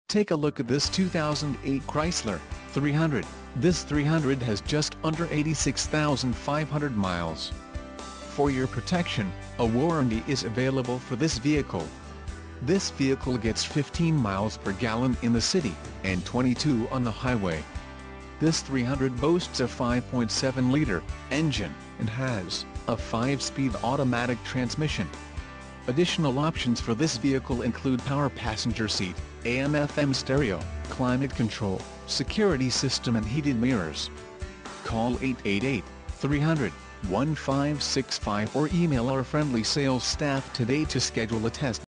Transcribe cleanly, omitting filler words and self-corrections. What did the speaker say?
Take a look at this 2008 Chrysler 300. This 300 has just under 86,500 miles. For your protection, a warranty is available for this vehicle. This vehicle gets 15 miles per gallon in the city, and 22 on the highway. This 300 boasts a 5.7-liter engine, and has a 5-speed automatic transmission. Additional options for this vehicle include power passenger seat, AM/FM stereo, climate control, security system and heated mirrors. Call 888-300-1565 or email our friendly sales staff today to schedule a test